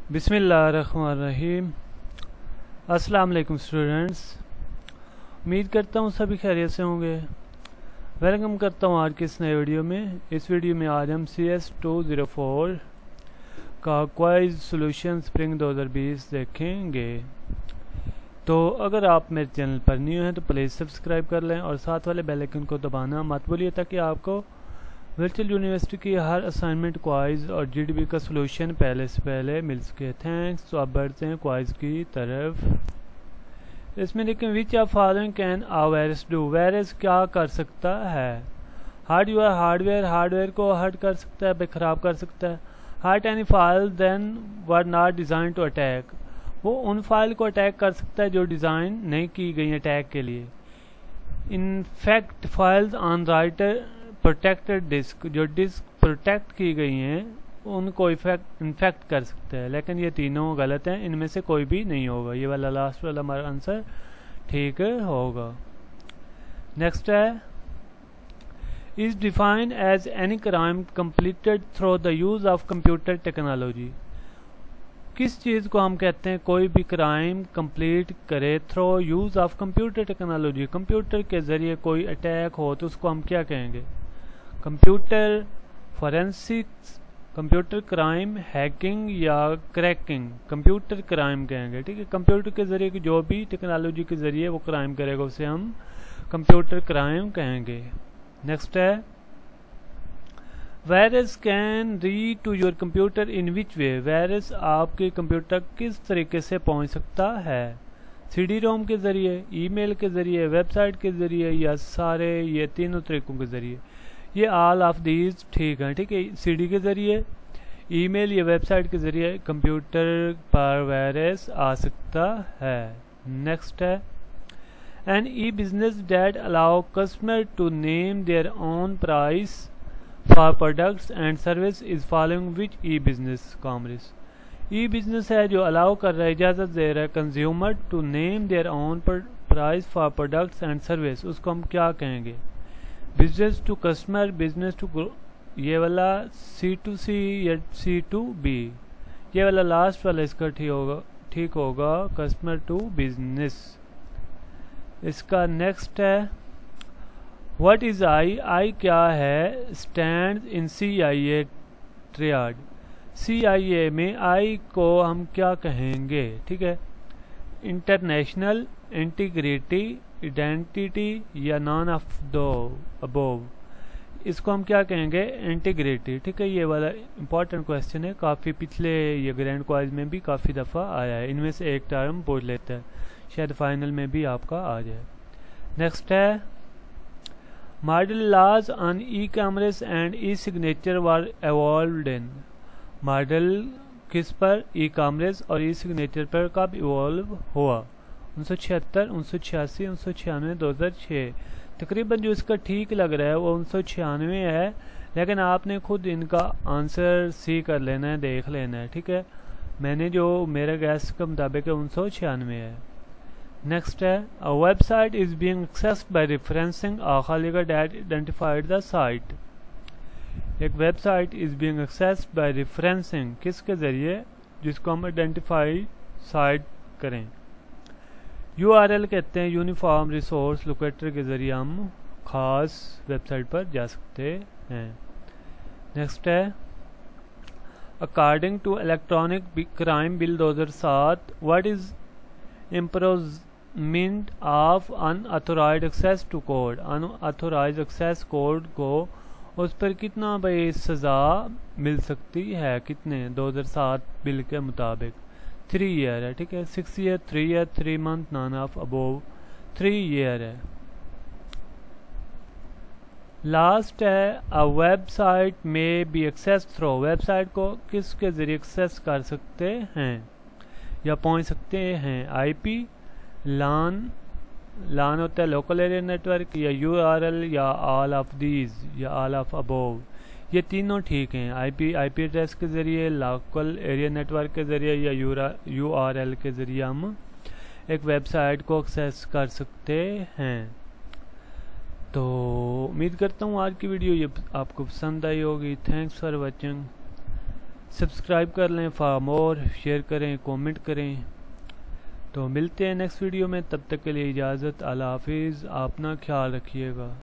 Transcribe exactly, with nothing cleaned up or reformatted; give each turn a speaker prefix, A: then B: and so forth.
A: बिस्मिल्लाहिर्रहमानिर्रहीम। अस्सलाम वालेकुम स्टूडेंट्स, उम्मीद करता हूँ सभी खैरियत से होंगे। वेलकम करता हूँ आज के इस नए वीडियो में। इस वीडियो में आज हम C S two zero four का क्वाइज सॉल्यूशन स्प्रिंग दो हज़ार बीस देखेंगे। तो अगर आप मेरे चैनल पर न्यू हैं तो प्लीज़ सब्सक्राइब कर लें और साथ वाले बेल आइकन को दबाना मत भूलिए ताकि आपको वर्चुअल यूनिवर्सिटी की हर असाइनमेंट क्वाइज और जीडीबी का सॉल्यूशन पहले से पहले मिल सके। थैंक्स। तो आप बढ़ते हैं क्वाइज की तरफ। इसमें देखें, which of following can a virus do. Virus क्या कर सकता है? हार्डवेयर हार्डवेयर हार्डवेयर को हर्ट कर सकता है, ख़राब कर सकता है। Hurt any file then were not designed to attack. वो उन फाइल को अटैक कर सकता है जो डिज़ाइन नहीं की गई अटैक के लिए। Infect files on writer protected disk, जो डिस्क प्रोटेक्ट की गई हैं उनको इफेक्ट इन्फेक्ट कर सकते हैं। लेकिन ये तीनों गलत हैं, इनमें से कोई भी नहीं होगा। ये वाला लास्ट वाला हमारा आंसर ठीक होगा। नेक्स्ट है, is defined as any crime completed through the use of computer technology. किस चीज़ को हम कहते हैं कोई भी क्राइम कंप्लीट करे through use of computer technology? Computer के ज़रिए कोई अटैक हो तो उसको हम क्या कहेंगे? Computer forensics, computer crime, hacking या क्रैकिंग। कंप्यूटर क्राइम कहेंगे, ठीक है। कंप्यूटर के ज़रिए की जो भी टेक्नोलॉजी के ज़रिए वो क्राइम करेगा उसे हम कंप्यूटर क्राइम कहेंगे। नेक्स्ट है, virus can read to your computer in which way. Virus आपके कंप्यूटर किस तरीके से पहुंच सकता है? सी डी रोम के ज़रिए, ईमेल के ज़रिए, वेबसाइट के ज़रिए या सारे ये तीनों तरीकों के ज़रिए? ये ऑल ऑफ दीज ठीक है, ठीक है। सी डी के ज़रिए, ईमेल या वेबसाइट के ज़रिए कंप्यूटर पर वायरस आ सकता है। नेक्स्ट है, an e business that allow customer to name their own price for products and service is following which e business commerce. E business है जो अलाउ कर रहा है, इजाज़त दे रहा है consumer to name their own price for products and service, उसको हम क्या कहेंगे? Business to customer, business to, ये वाला सी टू सी या सी टू बी। ये वाला लास्ट वाला इसका ठीक होगा, ठीक होगा कस्टमर टू बिजनेस। इसका नेक्स्ट है, व्हाट इज आई। आई क्या है? स्टैंड इन सी आई ए ट्रियाड। सी आई ए में आई को हम क्या कहेंगे? ठीक है, इंटरनेशनल, इंटीग्रिटी, आइडेंटिटी या नॉन ऑफ दो अबोव। इसको हम क्या कहेंगे? इंटीग्रिटी, ठीक है। ये वाला इंपॉर्टेंट क्वेश्चन है, काफ़ी पिछले ये ग्रैंड क्वाइज में भी काफ़ी दफ़ा आया है। इनमें से एक टर्म पूछ लेता है, शायद फाइनल में भी आपका आ जाए। नेक्स्ट है, model laws on e commerce and e signature were evolved in. Model किस पर? ई कॉमर्स और ई सिग्नेचर पर कब इवॉल्व हुआ? उन्नीस सौ छिहत्तर, उन्नीस सौ छियासी, उन्नीस सौ छियानवे, दो हज़ार छः। तकरीबन जो इसका ठीक लग रहा है वो उन्नीस सौ छियानवे है, लेकिन आपने खुद इनका आंसर सी कर लेना है, देख लेना है, ठीक है। मैंने जो मेरे गैस के मुताबिक है उन्नीस सौ छियानवे है। नेक्स्ट है, a website is being accessed by referencing a खालिका दैट आइडेंटिफाइड द साइट। एक website is being accessed by referencing, किसके ज़रिए? जिसको हम आइडेंटिफाई साइट करें। यू आर एल कहते हैं यूनिफॉर्म रिसोर्स लोकेटर के ज़रिए हम खास वेबसाइट पर जा सकते हैं। नेक्स्ट है, according to electronic crime bill दो हज़ार सात, what is imprisonment of unauthorised access to code. Unauthorised access code को उस पर कितना भाई सज़ा मिल सकती है? कितने? दो हज़ार सात बिल के मुताबिक थ्री ईयर है, ठीक है। Six year, three year, three month, none of above, three year है। लास्ट है, a website may be access through. Website को किसके ज़रिए एक्सेस कर सकते हैं या पहुंच सकते हैं? आईपी, लान, लान होता है लोकल एरिया नेटवर्क, या यूआरएल, या ऑल ऑफ दीज, या ऑल ऑफ अबोव। ये तीनों ठीक हैं। आईपी आईपी एड्रेस के ज़रिए, लोकल एरिया नेटवर्क के ज़रिए या यूआरएल के ज़रिए हम एक वेबसाइट को एक्सेस कर सकते हैं। तो उम्मीद करता हूँ आज की वीडियो ये आपको पसंद आई होगी। Thanks for watching. सब्सक्राइब कर लें फॉर मोर, शेयर करें, कमेंट करें। तो मिलते हैं नेक्स्ट वीडियो में, तब तक के लिए इजाज़त। अल्लाह हाफिज़। अपना ख्याल रखिएगा।